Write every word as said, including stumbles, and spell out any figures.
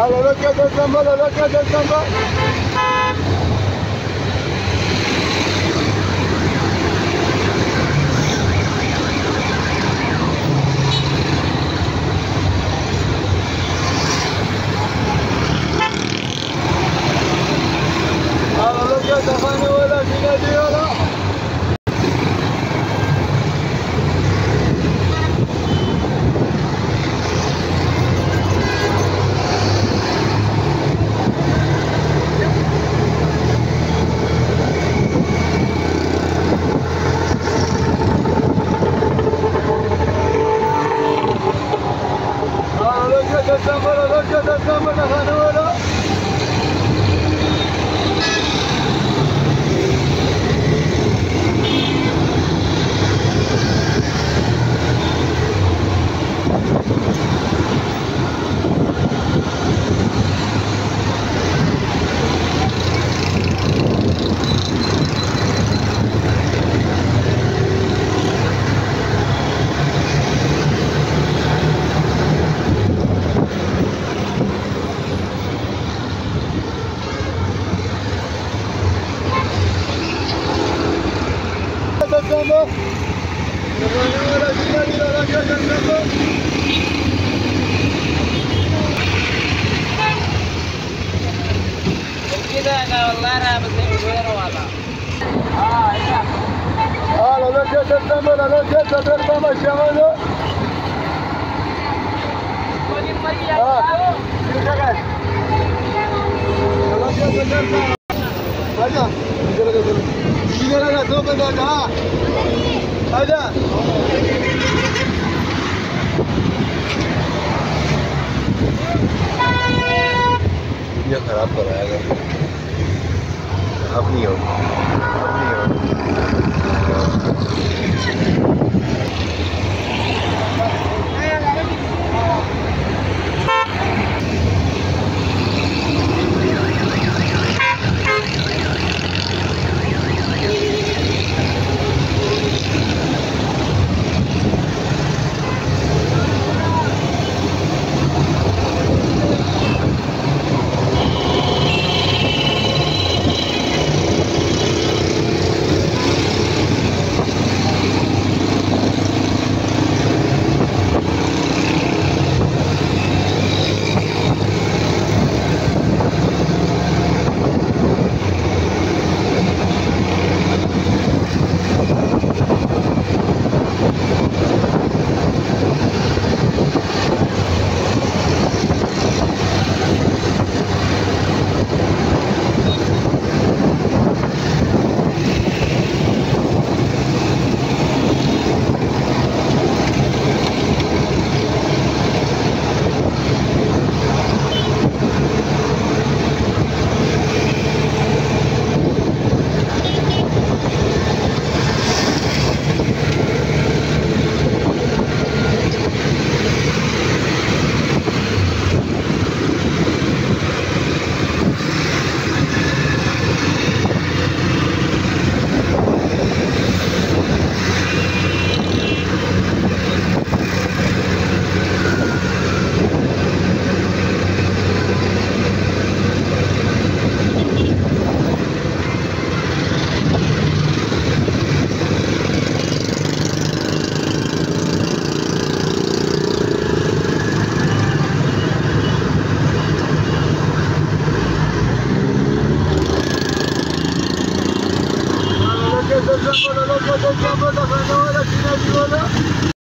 A la loca del samba, la loca del samba. A la loca del samba, ولا جنادي ولا. Samba, la loca del samba, la janola. Samba, la janola, la loca del samba. كده انا والله انا بسوي غيره والله. اه ايوه. اه la loca del samba, la loca del samba, شماله. اه كده guys. La loca del samba. आजा इधर इधर इधर आजा दो बंदा आजा हाँ आजा ये खराब कर रहा है अब नहीं होगा अब नहीं